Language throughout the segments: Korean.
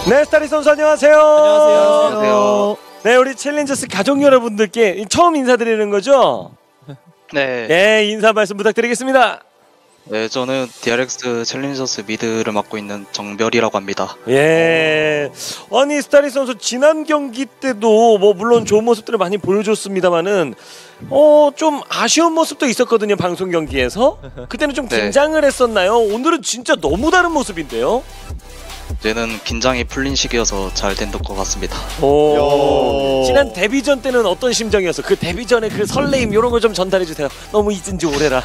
네, 스타리 선수 안녕하세요. 안녕하세요. 네, 우리 챌린저스 가족 여러분들께 처음 인사드리는 거죠? 네. 네, 인사 말씀 부탁드리겠습니다. 네, 저는 DRX 챌린저스 미드를 맡고 있는 정별이라고 합니다. 예. 아니, 스타리 선수 지난 경기 때도 뭐 물론 좋은 모습들을 많이 보여줬습니다만은 좀 아쉬운 모습도 있었거든요, 방송 경기에서. 그때는 좀 네. 긴장을 했었나요? 오늘은 진짜 너무 다른 모습인데요. 이제는 긴장이 풀린 시기여서 잘 된 것 같습니다. 오. 지난 데뷔전 때는 어떤 심정이었어? 그 데뷔전의 그 설레임 이런 거 좀 전달해 주세요. 너무 잊은 지 오래라.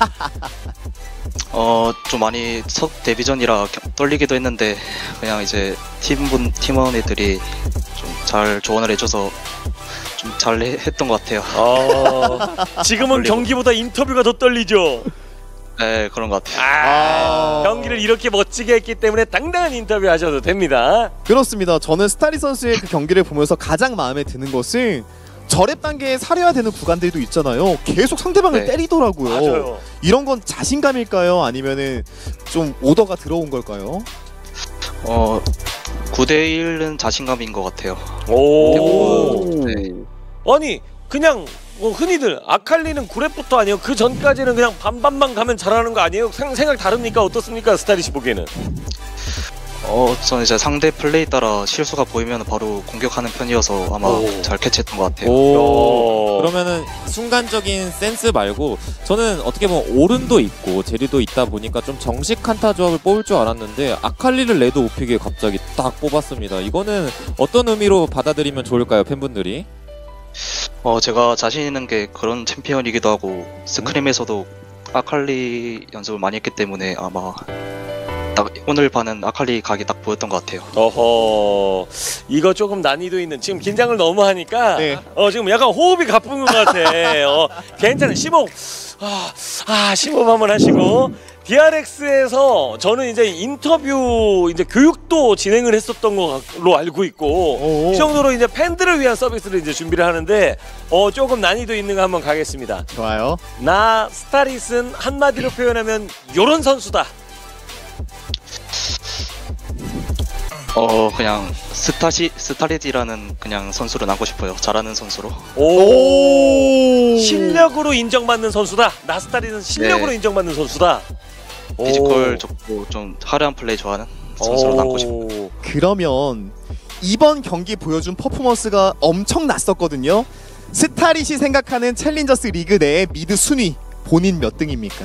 좀 많이 첫 데뷔전이라 떨리기도 했는데 그냥 이제 팀원 애들이 좀 잘 조언을 해줘서 좀 잘 했던 것 같아요. 지금은 떨리고. 경기보다 인터뷰가 더 떨리죠. 네, 그런 것 같아요. 경기를 이렇게 멋지게 했기 때문에 당당한 인터뷰 하셔도 됩니다. 그렇습니다. 저는 스타리 선수의 그 경기를 보면서 가장 마음에 드는 것은 저랩 단계에 살해야 되는 구간들도 있잖아요. 계속 상대방을 네. 때리더라고요. 맞아요. 이런 건 자신감일까요? 아니면은 좀 오더가 들어온 걸까요? 9대1은 자신감인 것 같아요. 오. 네. 아니 그냥 흔히들 아칼리는 9렙부터 아니에요? 그 전까지는 그냥 반반만 가면 잘하는 거 아니에요? 생각 다릅니까? 어떻습니까? 스타리시 보기에는. 저는 이제 상대 플레이 따라 실수가 보이면 바로 공격하는 편이어서 아마 잘 캐치했던 것 같아요. 그러면은 순간적인 센스 말고 저는 어떻게 보면 오른도 있고 제리도 있다 보니까 좀 정식 칸타 조합을 뽑을 줄 알았는데 아칼리를 레드 오픽에 갑자기 딱 뽑았습니다. 이거는 어떤 의미로 받아들이면 좋을까요, 팬분들이? 제가 자신 있는 게 그런 챔피언이기도 하고 스크림에서도 아칼리 연습을 많이 했기 때문에 아마 딱 오늘 반은 아칼리 각이 딱 보였던 것 같아요. 어허, 이거 조금 난이도 있는, 지금 긴장을 너무 하니까 네. 지금 약간 호흡이 가쁜 것 같아. 괜찮아. 심호흡. 심호흡 한번 하시고. DRX에서 저는 이제 인터뷰 이제 교육도 진행을 했었던 걸로 알고 있고, 이 정도로 이제 팬들을 위한 서비스를 이제 준비를 하는데 조금 난이도 있는 거 한번 가겠습니다. 좋아요. 나 스타릿은 한마디로 표현하면 요런 선수다. 그냥 스타릿이라는 그냥 선수로 남고 싶어요. 잘하는 선수로. 오. 실력으로 인정받는 선수다. 나 스타릿은 실력으로 네. 인정받는 선수다. 피지컬 좋고 좀 화려한 플레이 좋아하는 선수로 남고 싶어요. 그러면 이번 경기 보여준 퍼포먼스가 엄청났었거든요. 스타릿이 생각하는 챌린저스 리그 내의 미드 순위 본인 몇 등입니까?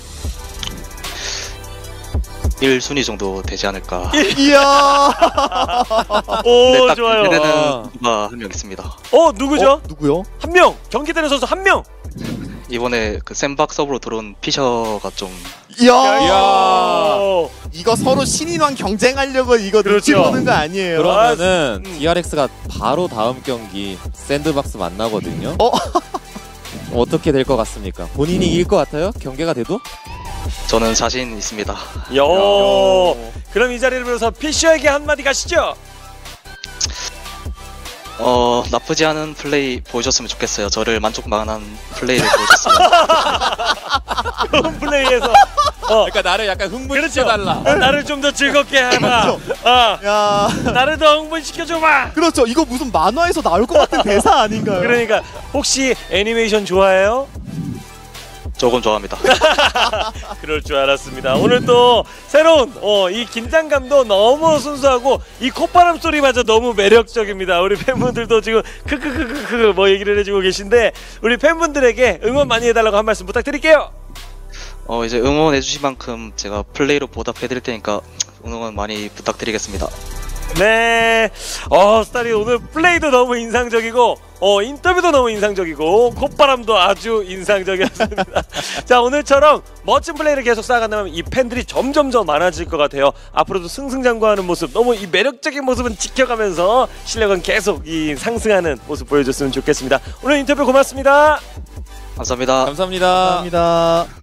1순위 정도 되지 않을까. 이야. 오, 딱 좋아요. 기대되는 누가 한 명 있습니다. 누구죠? 누구요? 한 명. 경기되는 선수 한 명. 이번에 그 샌박 서브로 들어온 피셔가 좀 이야. 이거 서로 신인왕 경쟁하려고 이거 눈치 그렇죠. 보는 거 아니에요? 그러면은 DRX가 바로 다음 경기 샌드박스 만나거든요. 어떻게 될 것 같습니까? 본인이 이길 것 같아요? 경기가 돼도? 저는 자신 있습니다. 그럼 이 자리를 빌어서 피셔에게 한마디 가시죠. 나쁘지 않은 플레이 보여줬으면 좋겠어요. 저를 만족만한 플레이를 보여줬으면. 좋은 플레이에서 그러니까 나를 약간 흥분시켜달라. 나를 좀 더 즐겁게 해봐. 야. 나를 더 흥분시켜줘봐. 그렇죠. 이거 무슨 만화에서 나올 것 같은 대사 아닌가요? 그러니까 혹시 애니메이션 좋아해요? 조금 좋아합니다. 그럴 줄 알았습니다. 오늘 또 새로운 이 긴장감도 너무 순수하고 이 콧바람 소리마저 너무 매력적입니다. 우리 팬분들도 지금 크크크크크 뭐 얘기를 해주고 계신데 우리 팬분들에게 응원 많이 해달라고 한 말씀 부탁드릴게요. 이제 응원해 주신 만큼 제가 플레이로 보답해 드릴 테니까 응원 많이 부탁드리겠습니다. 네, 스타리 오늘 플레이도 너무 인상적이고 인터뷰도 너무 인상적이고 콧바람도 아주 인상적이었습니다. 자, 오늘처럼 멋진 플레이를 계속 쌓아간다면 이 팬들이 점점 더 많아질 것 같아요. 앞으로도 승승장구하는 모습, 너무 이 매력적인 모습은 지켜가면서 실력은 계속 이 상승하는 모습 보여줬으면 좋겠습니다. 오늘 인터뷰 고맙습니다. 감사합니다. 감사합니다. 감사합니다.